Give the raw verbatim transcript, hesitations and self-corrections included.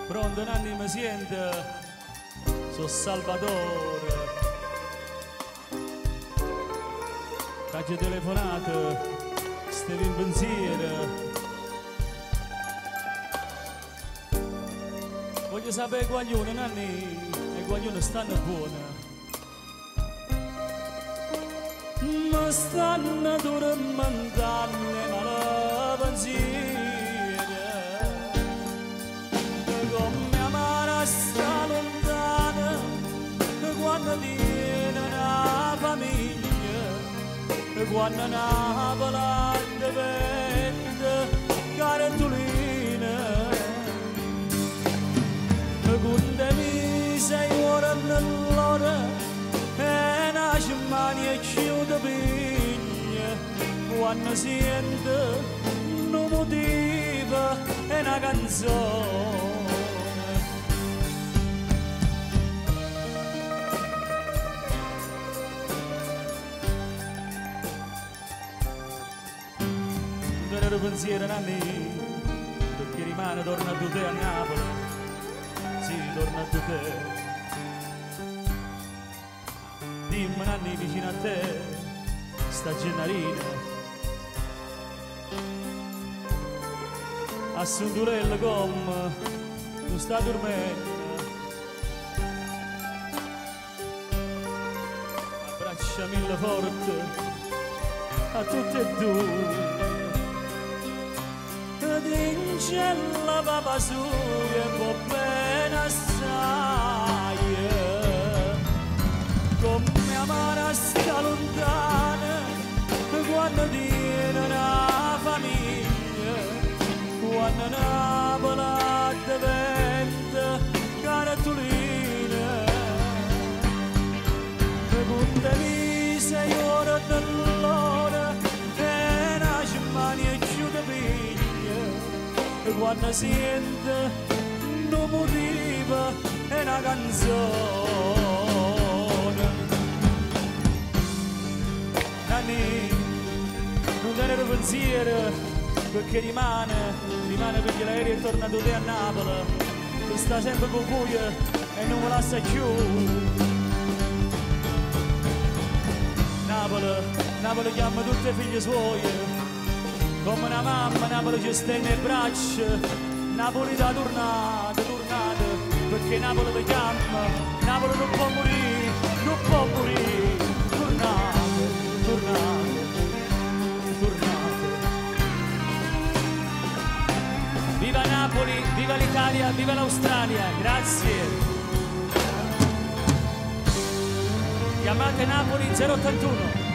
Pronto Nanni mi sente, sono Salvatore. T'ho telefonato, stavi in pensiero. Voglio sapere guaglione Nanni, e guaglione stanno buone. Mi stanno tormentando male pensiero. Quando viene una famiglia, quando una volata vende cartolina, quando mi sei ora nell'ora e una cimania chiude piglia, quando sente un motivo e una canzone. Il pensiero Nanni, perché rimane tornato te a Napoli, sì, tornato te. Dimmi Nanni, vicino a te sta Gennarina, a Sundulello come non sta dormendo, abbracciamilla forte a tutte e due. D'ingella papà su e può bene assai, come amare sta lontana quando viene una famiglia, quando Napoli diventa cartolina, quando mi sei ora nell'ora e una cimania chiude piglia. Quando sente un motivo e una canzone. Nanni, non tenere pensiero perché rimane, rimane perché l'aereo è tornato te a Napoli, tu sta sempre con voi e non me lascia più. Napoli, Napoli chiama tutte le figlie suoi, come una mamma Napoli ci stende le braccia, Napoli da tornata, tornata, perché Napoli vi chiama, Napoli non può morire, non può morire, tornate, tornate, tornate. Viva Napoli, viva l'Italia, viva l'Australia, grazie. Chiamate Napoli zero ottantuno.